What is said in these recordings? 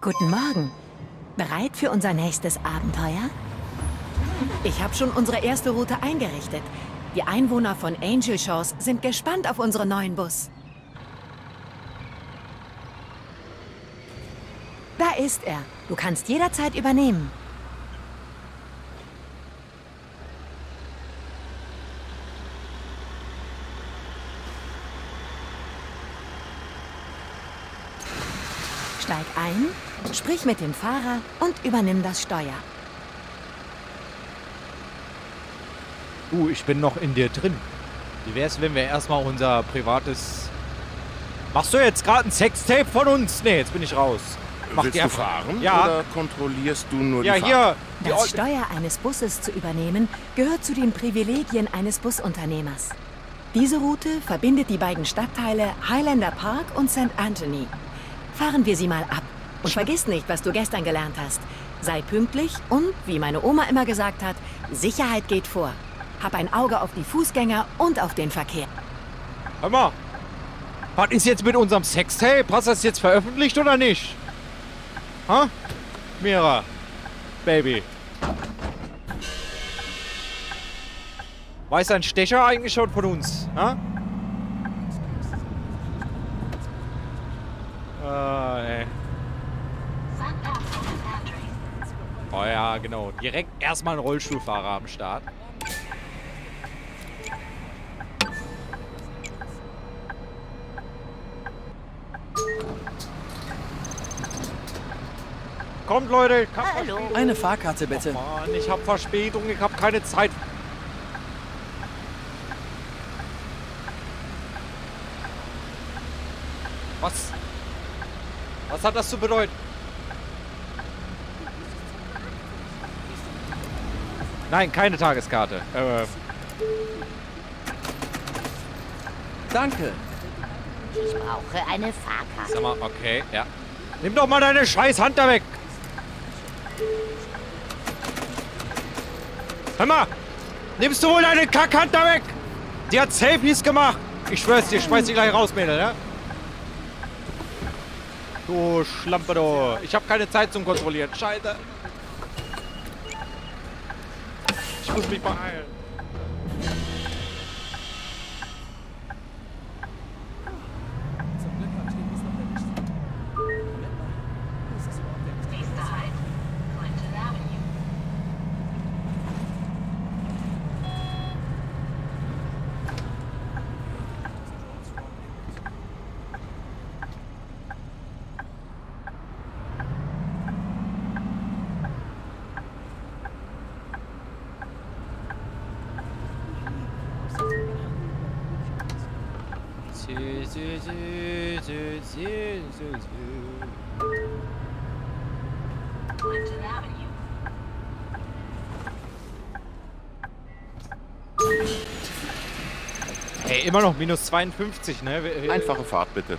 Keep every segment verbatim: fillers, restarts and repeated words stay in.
Guten Morgen. Bereit für unser nächstes Abenteuer? Ich habe schon unsere erste Route eingerichtet. Die Einwohner von Angel Shores sind gespannt auf unseren neuen Bus. Da ist er. Du kannst jederzeit übernehmen. Steig ein, sprich mit dem Fahrer und übernimm das Steuer. Uh, ich bin noch in dir drin. Wie wär's, wenn wir erstmal unser privates... Machst du jetzt gerade ein Sextape von uns? Nee, jetzt bin ich raus. Mach Willst du fahren? Ja. Oder kontrollierst du nur ja, die Fahrt? hier. Die Das Steuer eines Busses zu übernehmen, gehört zu den Privilegien eines Busunternehmers. Diese Route verbindet die beiden Stadtteile Highlander Park und Sankt Anthony. Fahren wir sie mal ab. Und vergiss nicht, was du gestern gelernt hast. Sei pünktlich und, wie meine Oma immer gesagt hat, Sicherheit geht vor. Hab ein Auge auf die Fußgänger und auf den Verkehr. Hör mal. Was ist jetzt mit unserem Sextape? Hast du das jetzt veröffentlicht oder nicht? Ha? Mira. Baby. Weiß ein Stecher eigentlich schon von uns? Ha? Ah, ey. Oh ja, genau. Direkt erstmal ein Rollstuhlfahrer am Start. Kommt, Leute. Ich hab Hallo. Verspätung. Eine Fahrkarte bitte. Oh Mann, ich hab Verspätung. Ich hab keine Zeit. Was? Was hat das zu bedeuten? Nein, keine Tageskarte. Äh, Danke. Ich brauche eine Fahrkarte. sag mal, okay, ja. Nimm doch mal deine scheiß Hand da weg. Hör mal, nimmst du wohl deine Kackhand da weg? Die hat Selfies gemacht. Ich schwör's dir, schmeiß dich gleich raus, Mädel, ne? Du Schlampe, du. Ich habe keine Zeit zum Kontrollieren. Scheiße. Ich muss mich beeilen. Hey, immer noch minus zweiundfünfzig, ne? Einfache Fahrt, bitte.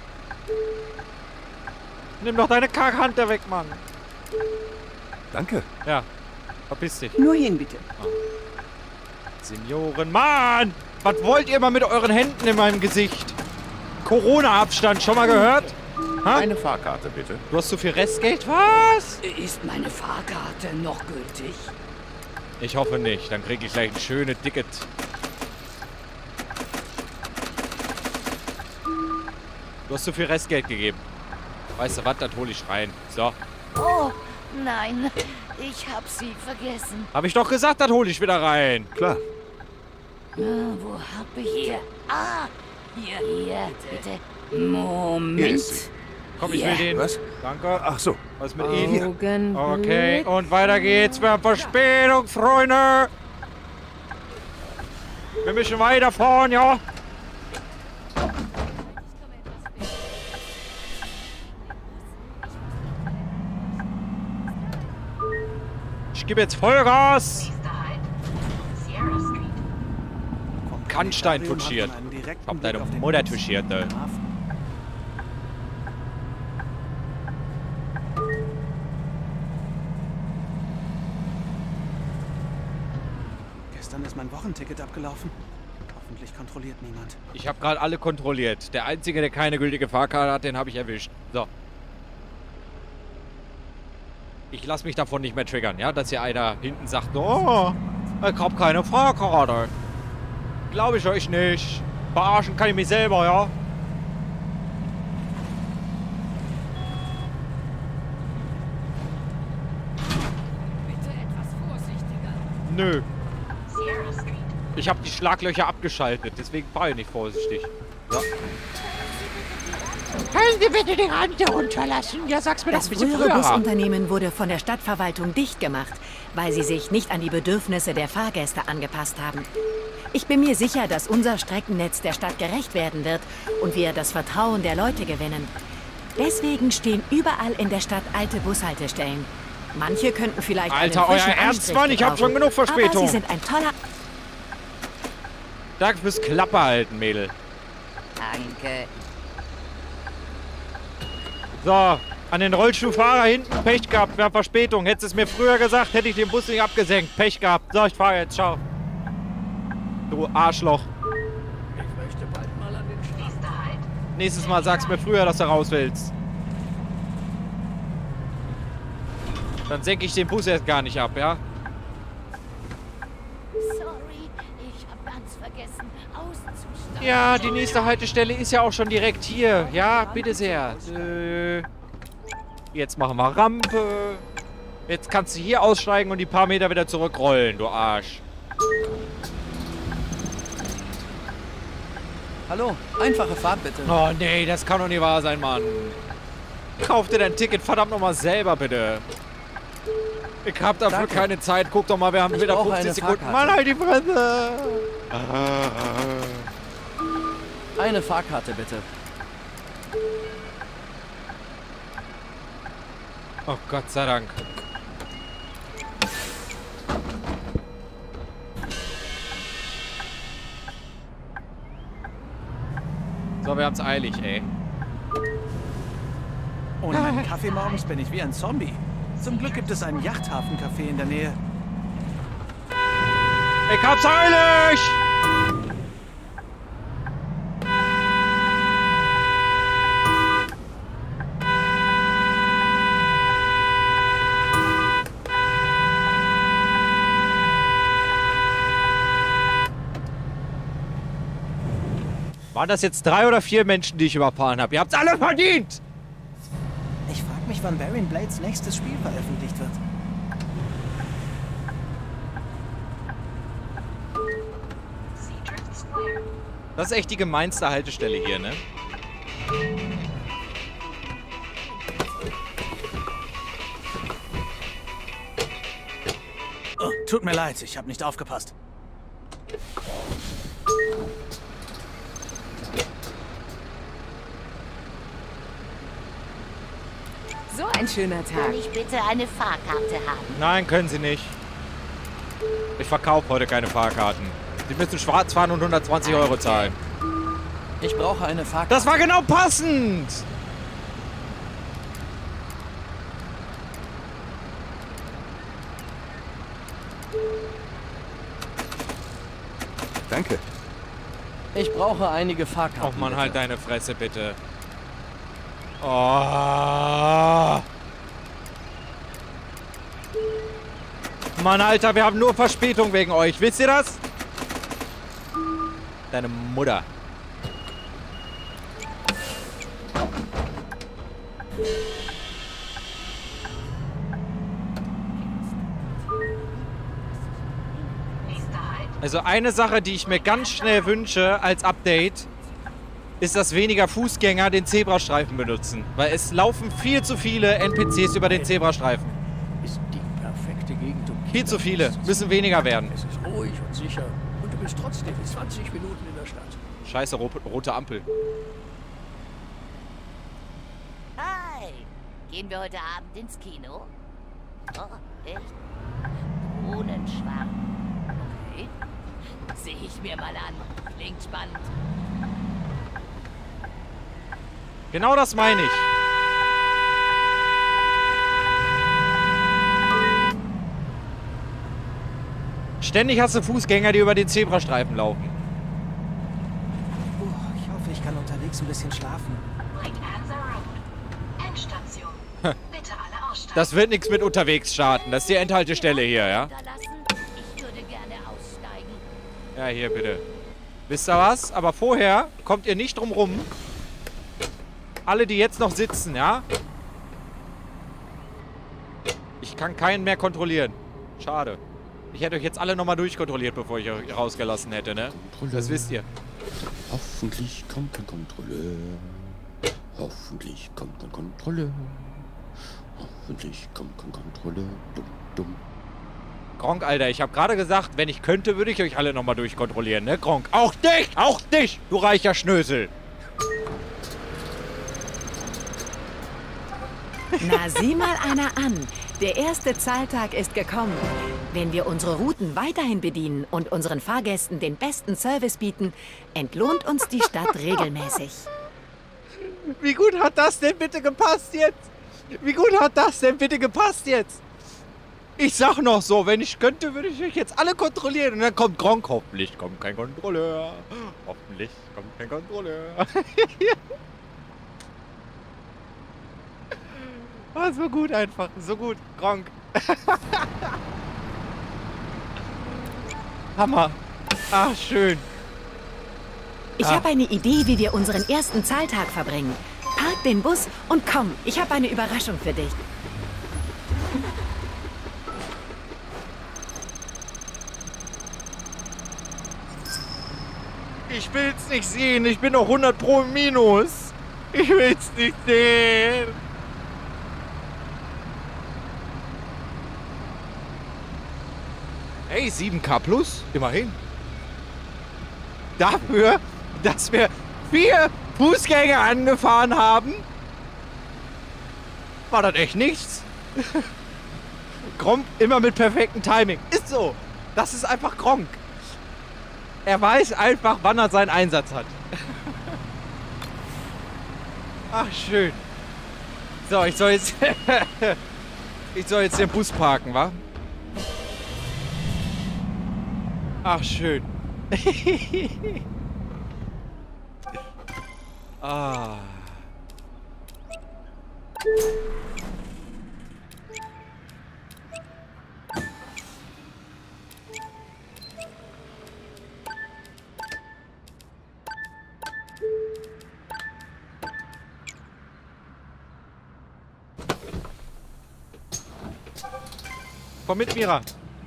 Nimm doch deine Kackhand da weg, Mann. Danke. Ja, verpiss dich. Nur hin, bitte. Senioren, Mann! Was wollt ihr mal mit euren Händen in meinem Gesicht? Corona-Abstand, schon mal gehört? Ha? Eine Fahrkarte, bitte. Du hast so viel Restgeld? Was? Ist meine Fahrkarte noch gültig? Ich hoffe nicht. Dann kriege ich gleich ein schönes Ticket. Du hast so viel Restgeld gegeben. Weißt du was? Das hole ich rein. So. Oh, nein. Ich hab sie vergessen. Hab ich doch gesagt, das hole ich wieder rein. Klar. Ah, wo hab ich hier? Ah, hier, hier, bitte. Moment. Hier ist sie. Komm, ich will Ja. den. Was? Danke. Ach so. Was mit Ihnen? Augenblick. Okay, und weiter geht's. Wir haben Verspätung, Freunde. Wir müssen weiterfahren, ja? Ich gebe jetzt Vollgas. Kannstein touchiert. Ich hab deine Mutter touchiert, ey. Gestern ist mein Wochenticket abgelaufen. Hoffentlich kontrolliert niemand. Ich habe gerade alle kontrolliert. Der Einzige, der keine gültige Fahrkarte hat, den habe ich erwischt. So. Ich lasse mich davon nicht mehr triggern, ja? Dass hier einer hinten sagt, oh, ich hab keine Fahrkarte. Glaube ich euch nicht. Verarschen kann ich mich selber, ja? Bitte etwas vorsichtiger. Nö. Ich habe die Schlaglöcher abgeschaltet, deswegen fahre ich nicht vorsichtig. Ja. Können Sie bitte die Rande runterlassen? Ja, sag's mir Das doch bitte frühere früher. Busunternehmen wurde von der Stadtverwaltung dicht gemacht, weil sie sich nicht an die Bedürfnisse der Fahrgäste angepasst haben. Ich bin mir sicher, dass unser Streckennetz der Stadt gerecht werden wird und wir das Vertrauen der Leute gewinnen. Deswegen stehen überall in der Stadt alte Bushaltestellen. Manche könnten vielleicht Alter, einen frischen euer Ernst, Anstrich Mann? Ich hab schon genug gebrauchen. Verspätung. Aber sie sind ein toller... Danke fürs Klappe halten, Mädel. Danke. So, an den Rollstuhlfahrer hinten, Pech gehabt, wir haben Verspätung. Hättest du es mir früher gesagt, hätte ich den Bus nicht abgesenkt. Pech gehabt. So, ich fahre jetzt, ciao. Du Arschloch. Ich möchte bald mal an den Strand. Nächstes Mal sagst du mir früher, dass du raus willst. Dann senke ich den Bus erst gar nicht ab, ja? Sorry, ich hab ganz vergessen, auszusteigen. Ja, die nächste Haltestelle ist ja auch schon direkt hier. Ja, bitte sehr. Äh, jetzt machen wir Rampe. Jetzt kannst du hier aussteigen und die paar Meter wieder zurückrollen, du Arsch. Hallo, einfache Fahrt bitte. Oh nee, das kann doch nicht wahr sein, Mann. Kauf dir dein Ticket verdammt nochmal selber, bitte. Ich hab dafür Danke. keine Zeit. Guck doch mal, wir haben Ich wieder brauche fünfzig eine Sekunden. Fahrkarte. Mann, halt die Fresse. Eine Fahrkarte bitte. Oh Gott sei Dank. So, wir haben's eilig, ey. Ohne meinen Kaffee morgens bin ich wie ein Zombie. Zum Glück gibt es einen Yachthafen-Café in der Nähe. Ich hab's eilig! Waren das jetzt drei oder vier Menschen, die ich überfahren habe? Ihr habt's alle verdient! Ich frage mich, wann Baron Blades nächstes Spiel veröffentlicht wird. Das ist echt die gemeinste Haltestelle hier, ne? Oh, tut mir leid, ich habe nicht aufgepasst. So ein schöner Tag. Kann ich bitte eine Fahrkarte haben? Nein, können Sie nicht. Ich verkaufe heute keine Fahrkarten. Sie müssen schwarz fahren und hundertzwanzig Euro zahlen. Ich brauche eine Fahrkarte. Das war genau passend! Danke. Ich brauche einige Fahrkarten. Och man, bitte. halt deine Fresse, bitte. Oh. Mann, Alter, wir haben nur Verspätung wegen euch. Wisst ihr das? Deine Mutter. Also eine Sache, die ich mir ganz schnell wünsche als Update, ist, dass weniger Fußgänger den Zebrastreifen benutzen. Weil es laufen viel zu viele N P Cs über den Zebrastreifen. Ist die perfekte Gegend, um Viel zu viele. Müssen weniger werden. Es ist ruhig und sicher. Und du bist trotzdem in zwanzig Minuten in der Stadt. Scheiße, ro rote Ampel. Hi! Gehen wir heute Abend ins Kino? Oh, echt? Drohnenschwarm. Okay. Sehe ich mir mal an. Klingt spannend. Genau das meine ich. Ständig hast du Fußgänger, die über den Zebrastreifen laufen. Oh, ich hoffe, ich kann unterwegs ein bisschen schlafen. White Panther Road. Endstation. Bitte alle aussteigen. Das wird nichts mit unterwegs starten. Das ist die Endhaltestelle hier, ja? Ich würde gerne aussteigen. Ja, hier bitte. Wisst ihr was? Aber vorher kommt ihr nicht drum rum. Alle, die jetzt noch sitzen, ja? Ich kann keinen mehr kontrollieren. Schade. Ich hätte euch jetzt alle nochmal durchkontrolliert, bevor ich euch rausgelassen hätte, ne? Das wisst ihr. Hoffentlich kommt ein Kontrolleur. Hoffentlich kommt ein Kontrolleur. Hoffentlich kommt ein Kontrolleur. Dumm, dumm. Gronk, Alter, ich habe gerade gesagt, wenn ich könnte, würde ich euch alle nochmal durchkontrollieren, ne? Gronk, auch dich! Auch dich, du reicher Schnösel! Na, sieh mal einer an. Der erste Zahltag ist gekommen. Wenn wir unsere Routen weiterhin bedienen und unseren Fahrgästen den besten Service bieten, entlohnt uns die Stadt regelmäßig. Wie gut hat das denn bitte gepasst jetzt? Wie gut hat das denn bitte gepasst jetzt? Ich sag noch so, wenn ich könnte, würde ich euch jetzt alle kontrollieren. Und dann kommt Gronk. Hoffentlich kommt kein Kontrolleur. Hoffentlich kommt kein Kontrolleur. War so gut einfach. So gut. Gronk. Hammer. Ach, schön. Ich Ah. habe eine Idee, wie wir unseren ersten Zahltag verbringen. Park den Bus und komm, ich habe eine Überraschung für dich. Ich will's nicht sehen. Ich bin noch hundert Pro im Minus. Ich will's nicht sehen. Hey, sieben K plus, immerhin. Dafür, dass wir vier Fußgänger angefahren haben, war das echt nichts. Gronk immer mit perfektem Timing. Ist so. Das ist einfach Gronk. Er weiß einfach, wann er seinen Einsatz hat. Ach, schön. So, ich soll jetzt... ich soll jetzt den Bus parken, wa? Ach, schön. ah. Komm mit, Mira.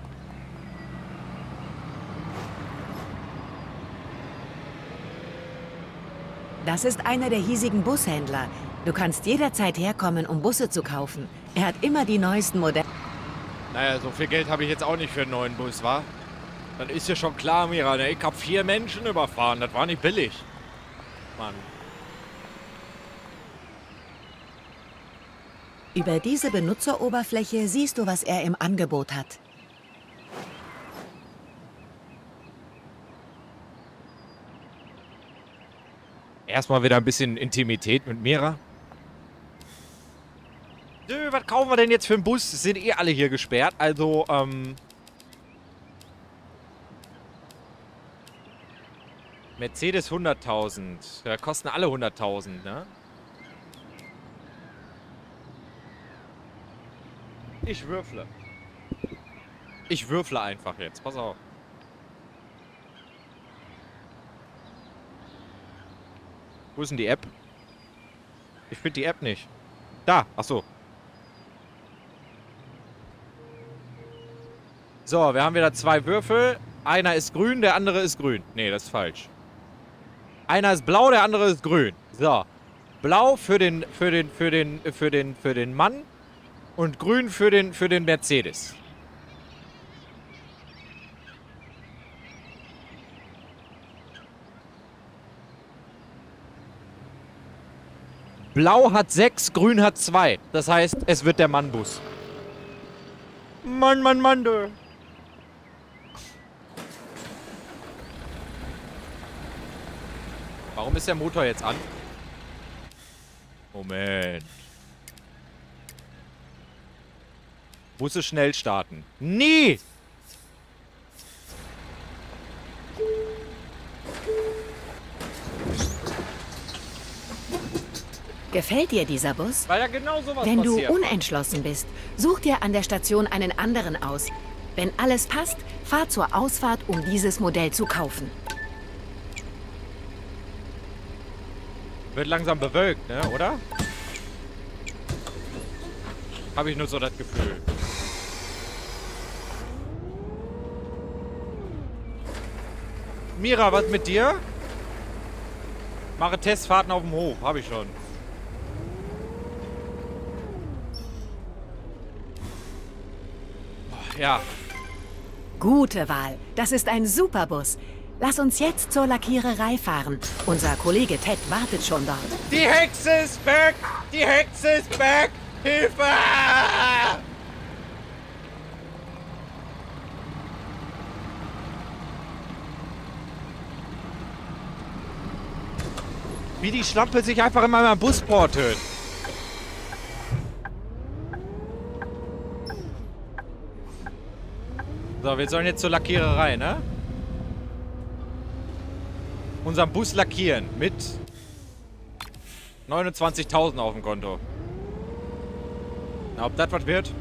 Das ist einer der hiesigen Bushändler. Du kannst jederzeit herkommen, um Busse zu kaufen. Er hat immer die neuesten Modelle. Naja, so viel Geld habe ich jetzt auch nicht für einen neuen Bus, wa? Dann ist ja schon klar, Mira, ne? Ich habe vier Menschen überfahren. Das war nicht billig. Mann. Über diese Benutzeroberfläche siehst du, was er im Angebot hat. Erstmal wieder ein bisschen Intimität mit Mira. Nö, was kaufen wir denn jetzt für einen Bus? Sind eh alle hier gesperrt, also, ähm... Mercedes hunderttausend. Ja, kosten alle hunderttausend, ne? Ich würfle. Ich würfle einfach jetzt, pass auf. Wo ist denn die App? Ich finde die App nicht. Da, ach so. So, wir haben wieder zwei Würfel. Einer ist grün, der andere ist grün. Nee, das ist falsch. Einer ist blau, der andere ist grün. So. Blau für den, für den, für den, für den, für den Mann und grün für den, für den Mercedes. Blau hat sechs, grün hat zwei. Das heißt, es wird der Mann-Bus. Mann, Mann, Mann, du. Warum ist der Motor jetzt an? Moment. Busse schnell starten. Nie! Gefällt dir dieser Bus? Weil ja genau sowas Wenn du passiert. unentschlossen bist, such dir an der Station einen anderen aus. Wenn alles passt, fahr zur Ausfahrt, um dieses Modell zu kaufen. Wird langsam bewölkt, ne? Oder? Habe ich nur so das Gefühl. Mira, was mit dir? Mache Testfahrten auf dem Hof. Habe ich schon. Oh, ja. Gute Wahl. Das ist ein super Bus. Lass uns jetzt zur Lackiererei fahren. Unser Kollege Ted wartet schon dort. Die Hexe ist back! Die Hexe ist back! Hilfe! Wie die Schlampe sich einfach in meinem Bus portet. So, wir sollen jetzt zur Lackiererei, ne? Unseren Bus lackieren mit neunundzwanzigtausend auf dem Konto. Na, ob das was wird?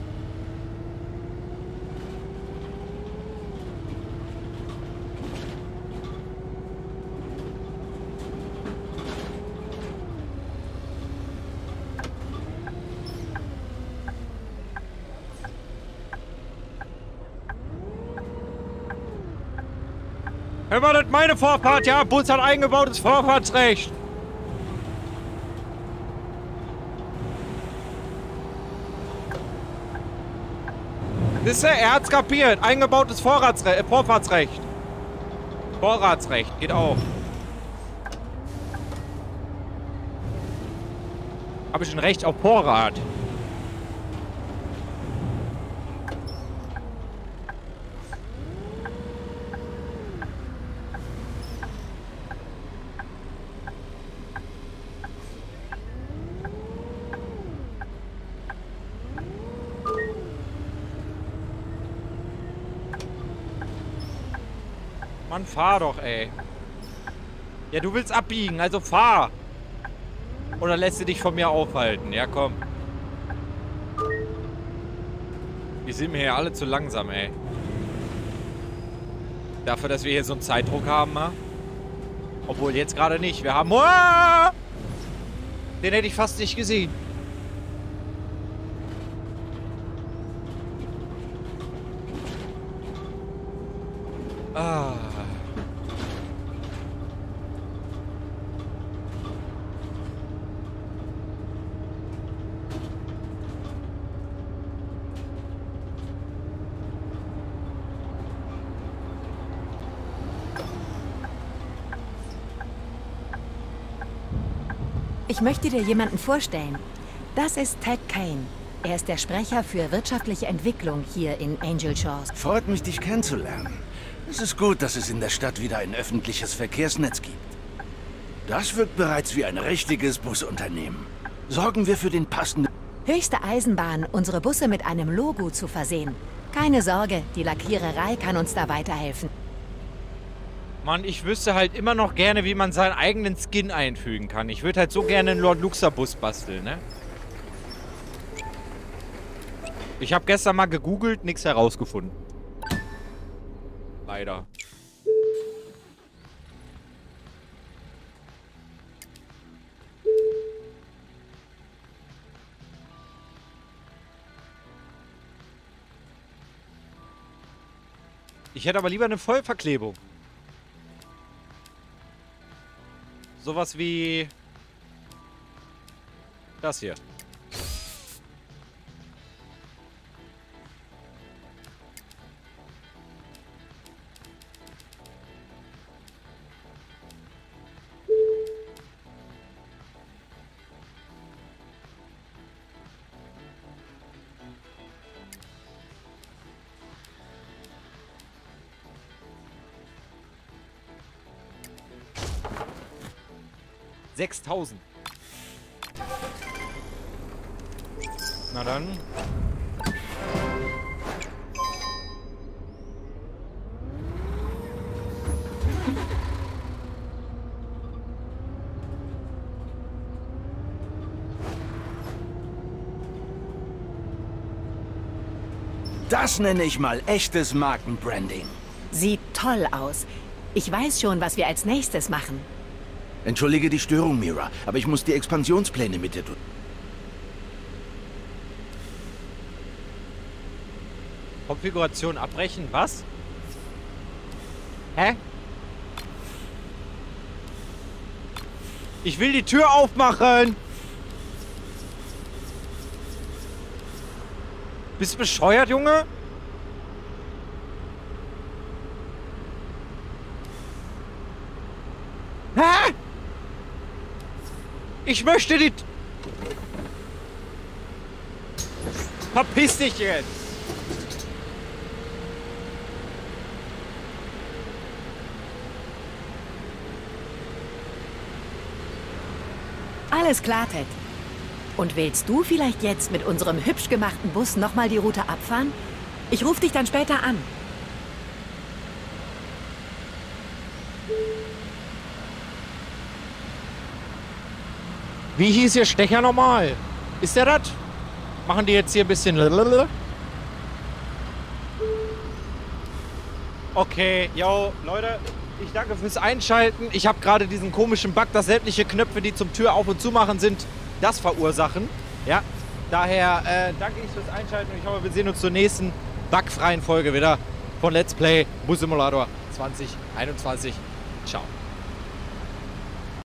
Hör mal, das ist meine Vorfahrt, ja? Bus hat eingebautes Vorfahrtsrecht. Wisst ihr, er hat's kapiert. Eingebautes Vorratsre äh, Vorfahrtsrecht. Vorratsrecht, geht auch. Habe ich ein Recht auf Vorrat? Mann, fahr doch, ey. Ja, du willst abbiegen, also fahr. Oder lässt du dich von mir aufhalten? Ja, komm. Die sind mir hier alle zu langsam, ey. Dafür, dass wir hier so einen Zeitdruck haben, ma? Obwohl, jetzt gerade nicht. Wir haben... Uah! Den hätte ich fast nicht gesehen. Ah... Ich möchte dir jemanden vorstellen. Das ist Ted Kane. Er ist der Sprecher für wirtschaftliche Entwicklung hier in Angel Shores. Freut mich, dich kennenzulernen. Es ist gut, dass es in der Stadt wieder ein öffentliches Verkehrsnetz gibt. Das wirkt bereits wie ein richtiges Busunternehmen. Sorgen wir für den passenden... Höchste Eisenbahn, unsere Busse mit einem Logo zu versehen. Keine Sorge, die Lackiererei kann uns da weiterhelfen. Mann, ich wüsste halt immer noch gerne, wie man seinen eigenen Skin einfügen kann. Ich würde halt so gerne einen Lord Luxor Bus basteln, ne? Ich habe gestern mal gegoogelt, nichts herausgefunden. Leider. Ich hätte aber lieber eine Vollverklebung. Sowas wie das hier. sechstausend. Na dann. Das nenne ich mal echtes Markenbranding. Sieht toll aus. Ich weiß schon, was wir als nächstes machen. Entschuldige die Störung, Mira, aber ich muss die Expansionspläne mit dir tun. Konfiguration abbrechen, was? Hä? Ich will die Tür aufmachen! Bist du bescheuert, Junge? Hä? Ich möchte die... Verpiss dich jetzt! Alles klar, Ted. Und willst du vielleicht jetzt mit unserem hübsch gemachten Bus nochmal die Route abfahren? Ich rufe dich dann später an. Wie hieß ihr Stecher nochmal? Ist der das? Machen die jetzt hier ein bisschen... Okay, yo, Leute, ich danke fürs Einschalten. Ich habe gerade diesen komischen Bug, dass sämtliche Knöpfe, die zum Tür auf und zu machen sind, das verursachen. Ja, daher äh, danke ich fürs Einschalten und ich hoffe, wir sehen uns zur nächsten bugfreien Folge wieder von Let's Play Bus Simulator zwanzig einundzwanzig. Ciao.